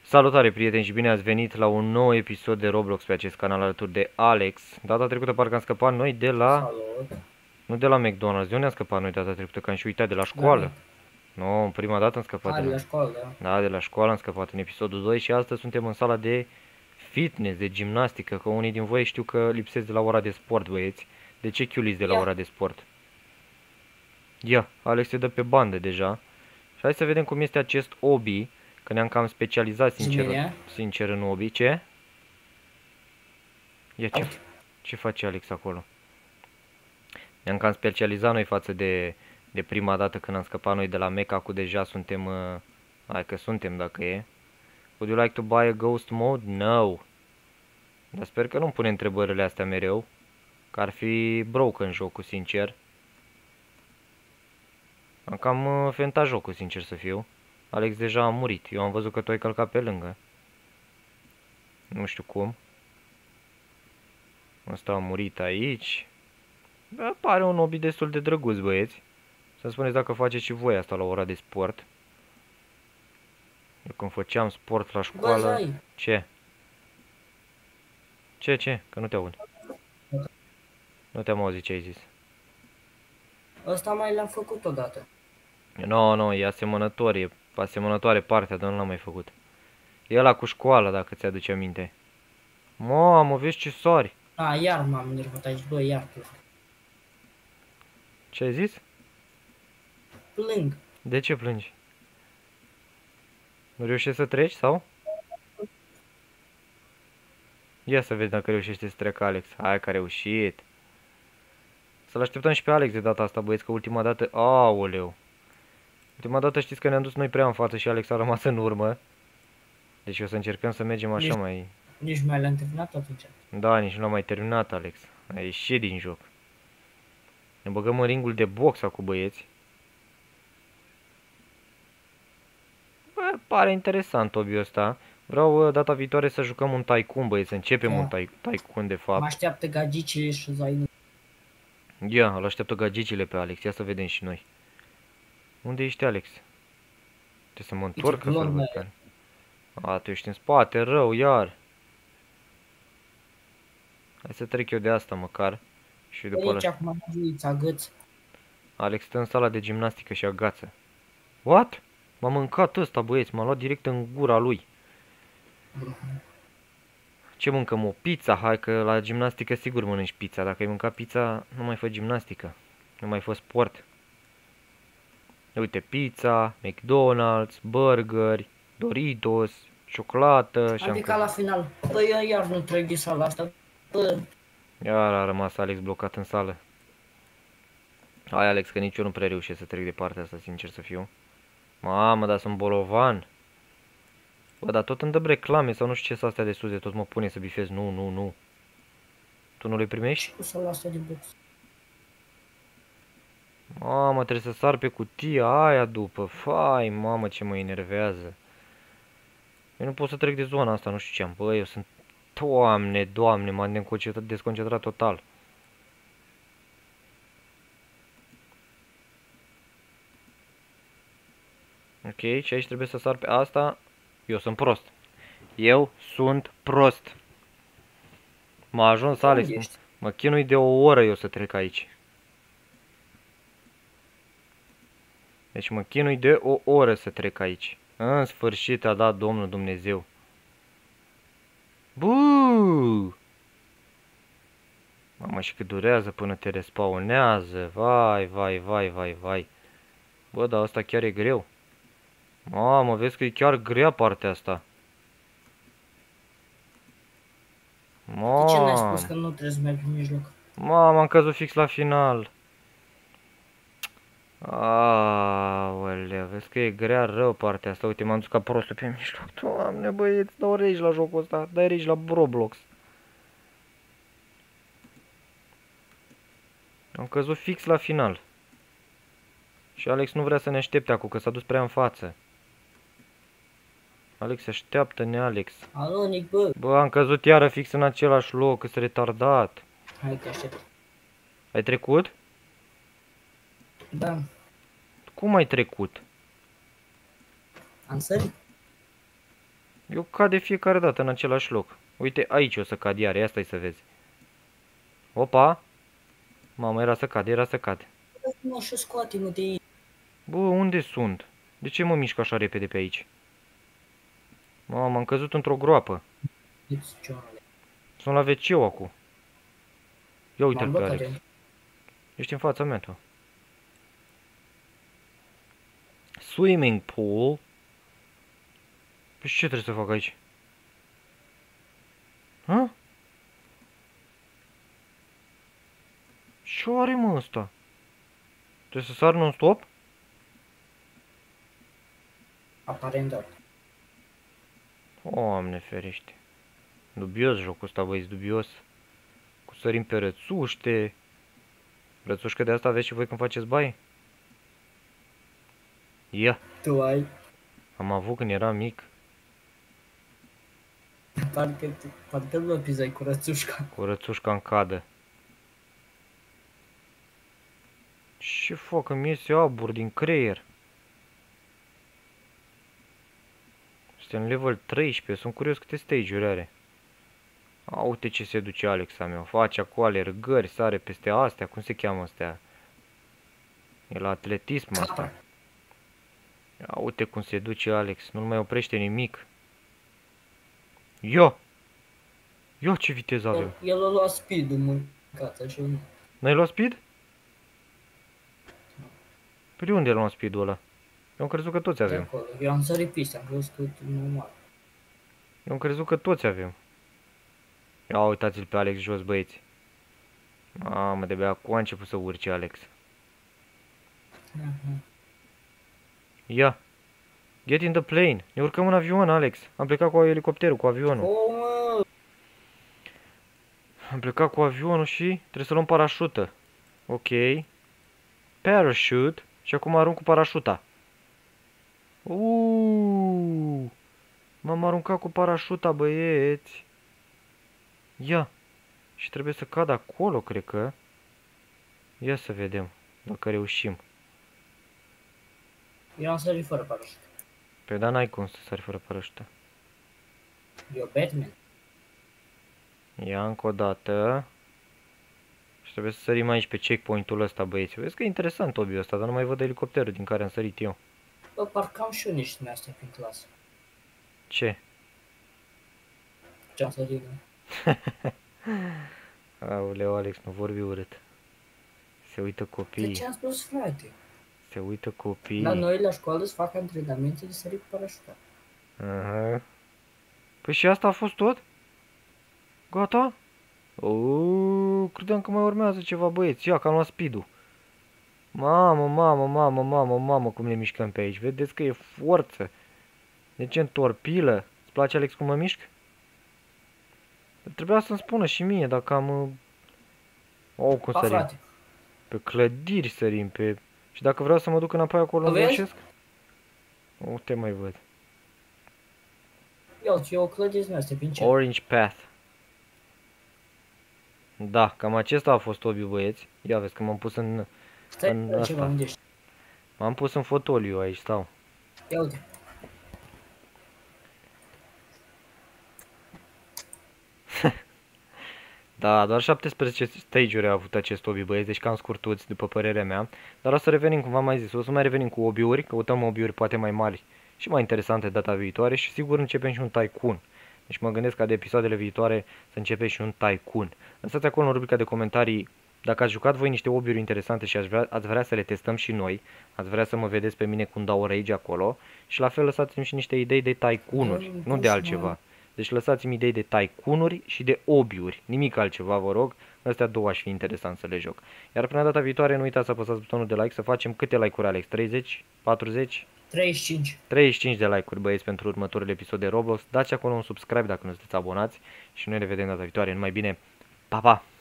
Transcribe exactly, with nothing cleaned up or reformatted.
Salutare prieteni și bine ați venit la un nou episod de Roblox pe acest canal alături de Alex. Data trecută parcă am scăpat noi de la... Salut. Nu de la McDonald's, de unde am scăpat noi data trecută? Că am și uitat, de la La școală. mic. Nu, no, în prima dată am scăpat A, de de la... la școală, da. Da, de la școală am scăpat în episodul doi și astăzi suntem în sala de fitness, de gimnastică, că unii din voi știu că lipsesc de la ora de sport, băieți. De ce chiuliți de la Ia. ora de sport? Ia, Alex se dă pe bandă deja. Și hai să vedem cum este acest hobby, că ne-am cam specializat sincer, sincer în hobby. Ce? Ia, ce, ce face Alex acolo? Ne-am cam specializat noi față de, de prima dată când am scăpat noi de la Mecha, cu deja suntem, uh, hai că suntem dacă e. Would you like to buy a ghost mode? No. Dar sper că nu-mi pune întrebările astea mereu, că ar fi broken jocul, sincer. Am cam uh, fentat jocul, sincer să fiu. Alex deja a murit, eu am văzut că tu ai călcat pe lângă. Nu știu cum. Ăsta a murit aici. Da, pare un hobby destul de drăguț, băieți. Să-mi spuneți dacă faceți și voi asta la ora de sport. Eu când făceam sport la școală... Bă, ce? Ce, ce? Că nu te aud. Nu te-am auzit ce ai zis. Ăsta mai l-am făcut odată. Nu, no, nu, no, e asemănător, e asemănătoare partea, dar nu l-am mai făcut. E ăla cu școala, dacă ți-aduce aminte. Mamă, vezi ce sari. A, iar m-am enervat aici, bă, iar plâng. Ce ai zis? Plâng. De ce plângi? Nu reușești să treci, sau? Ia să vezi dacă reușește să treacă Alex. Hai că a reușit. Să-l așteptăm și pe Alex de data asta, băieți, că ultima dată... Aoleu. Ultima dată știți că ne-am dus noi prea în față și Alex a rămas în urmă. Deci o să încercăm să mergem așa nici, mai... Nici mai l-am terminat atunci. Da, nici nu l-am mai terminat, Alex. A ieșit din joc. Ne băgăm în ringul de box acum, băieți. Bă, pare interesant hobby-ul ăsta. Vreau data viitoare să jucăm un Tycoon, băieți, să începem da. un Tycoon de fapt. Mă așteaptă gagicii și zaini. Ia, îl așteaptă gagicile pe Alex, ia să vedem și noi. Unde ești, Alex? Trebuie să mă întorc ca să-l văd pe... A, tu ești în spate, rău, iar. Hai să trec eu de asta măcar. Și după aici acum îți agăț. Alex stă în sala de gimnastică și agață. What? M-a mâncat ăsta, băieți, m-a luat direct în gura lui. Ce mâncăm? O pizza? Hai că la gimnastică sigur mănânci pizza. Dacă ai mâncat pizza, nu mai fă gimnastică. Nu mai fă sport. Uite, pizza, McDonald's, burgeri, Doritos, ciocolată și adică la final. Bă, eu iar nu trec din sala asta. Bă. Iar a rămas Alex blocat în sală. Hai, Alex, că nici eu nu prea reușesc să trec de partea asta, sincer să fiu. Mamă, dar sunt bolovan. Bă, dar tot îmi dă reclame sau nu știu ce sunt astea de sus, de tot mă pune să bifez. Nu, nu, nu. Tu nu le primești? Cu sala asta de box. Mamă, trebuie să sar pe cutia aia după. Fai, mamă, ce mă enervează. Eu nu pot să trec de zona asta, nu știu ce am. Bă, eu sunt... Doamne, doamne, m-am desconcentrat total. Ok, și aici trebuie să sar pe asta. Eu sunt prost. Eu sunt prost. M-a ajuns Alex. Mă chinui de o oră eu să trec aici. Deci mă chinui de o oră să trec aici. În sfârșit a dat Domnul Dumnezeu. Buuu! Mamă, și cât durează până te respawnează. Vai, vai, vai, vai, vai. Bă, dar asta chiar e greu. Mamă, vezi că e chiar grea partea asta. Mamă. De ce n-ai spus că nu trebuie să mergi în mijloc? Mamă, am căzut fix la final. Aoleu, vezi că e grea rău partea asta. Uite, m-am dus ca prostul pe mijloc. Doamne, băieți, dau rage la jocul ăsta. Dai rage la Roblox. Am căzut fix la final. Și Alex nu vrea să ne aștepte acum, că s-a dus prea în față. Alex, așteaptă-ne, Alex. Alo, Nick, bă. Bă, am căzut iară fix în același loc, că-s retardat. Hai că aștept. Ai trecut? Da. Cum ai trecut? Am sărit. Eu cad de fiecare dată în același loc. Uite, aici o să cad iar, ia stai să vezi. Opa! Mamă, era să cad, era să cad. Nu, și scoate-mă de aici. Bă, unde sunt? De ce mă mișc așa repede pe aici? Mamă, am căzut într-o groapă. Sunt la ve ce acum. Ia uite-l pe Alex. Ești în fața mea, tu. Swimming pool. Păi ce trebuie să fac aici? Hă? Ce are, mă, ăsta? Trebuie să sar non-stop? Aparent, da. Doamne ferește. Dubios jocul ăsta, băieți, dubios. Cu sărim pe rățuște. Rățușcă de asta aveți și voi când faceți baie? Ia. Tu ai. Am avut când eram mic. Parcă, parcă nu mă pizai cu rățușca. Cu rățușca în cadă. Ce fac? Că mi iese abur din creier. Suntem level treisprezece. Sunt curios câte stage-uri are. A, uite ce se duce Alexa meu. Face acolo alergări, sare peste astea. Cum se cheamă astea? E la atletism asta. Ia uite cum se duce Alex. Nu mai oprește nimic. Ia! Ia ce viteză avem. El a luat speed-ul mâncat, așa. N-ai luat speed? Păi de unde luăm speed-ul ăla? Eu am crezut că toți avem. Acolo. Eu am sărit piste, am crezut că normal. Eu am crezut că toți avem. Ia uitați-l pe Alex jos, băieți. Mamă, de-abia acum a început să urce Alex. Uh-huh. Ia. Get in the plane. Ne urcăm în avion, Alex. Am plecat cu elicopterul, cu avionul. Oh, mă! Am plecat cu avionul și trebuie să luăm parașută. Ok. Parachute. Și acum arunc cu parașuta. Uuuu. M-am aruncat cu parașuta, băieți. Ia. Și trebuie să cad acolo, cred că. Ia să vedem dacă reușim. Eu am sărit fără parașută. Pe da, n-ai cum să sari fără parașută. Eu Batman. Ia încă o dată. Și trebuie să sărim aici pe checkpoint-ul ăsta, băieți. Vezi că e interesant obiul ăsta, dar nu mai văd elicopterul din care am sărit eu. Bă, parcă am și eu niște din astea prin clasă. Ce? Ce am sărit, Aoleu, Alex, nu vorbi urât. Se uită de copiii. ce am spus, frate? Se uită copiii. La noi la școală se fac antrenamente de sărit cu parașuta. Aha. Păi și asta a fost tot? Gata? Uuu, credeam că mai urmează ceva, băieți. Ia, că am luat speed-ul. Mamă, mamă, mamă, mamă, mamă, cum ne mișcăm pe aici. Vedeți că e forță. De ce în torpilă? Îți place, Alex, cum mă mișc? Trebuia să-mi spună și mie dacă am... Oh, cum Pa, sărim. frate. Pe clădiri sărim, pe... Și dacă vreau să mă duc înapoi acolo, îmi Vezi? reușesc? Nu te mai văd. Eu, eu o clădire din astea prin cer. Orange Path. Da, cam acesta a fost obiul, băieți. Ia vezi că m-am pus în... Stai, în ceva, asta. unde ești? M-am pus în fotoliu aici, stau. Ia uite. Da, doar șaptesprezece stage-uri a avut acest obiu, băieți, deci cam scurtuți, după părerea mea. Dar o să revenim, cum v-am mai zis, o să mai revenim cu obiuri, căutăm obiuri poate mai mari și mai interesante data viitoare și sigur începem și un Tycoon. Deci mă gândesc ca de episoadele viitoare să începem și un Tycoon. Lăsați acolo în rubrica de comentarii dacă ați jucat voi niște obiuri interesante și ați vrea, ați vrea să le testăm și noi. Ați vrea să mă vedeți pe mine cum dau rage acolo. Și la fel lăsați-mi și niște idei de Tycoon-uri, nu de altceva. Deci lăsați-mi idei de Tycoon-uri și de obiuri, nimic altceva, vă rog. Astea două aș fi interesant să le joc. Iar până data viitoare nu uitați să apăsați butonul de like, să facem câte like-uri, Alex? treizeci? patruzeci? treizeci și cinci. treizeci și cinci de like-uri, băieți, pentru următorul episod de Roblox. Dați acolo un subscribe dacă nu sunteți abonați și noi ne vedem data viitoare. Numai bine, pa, pa!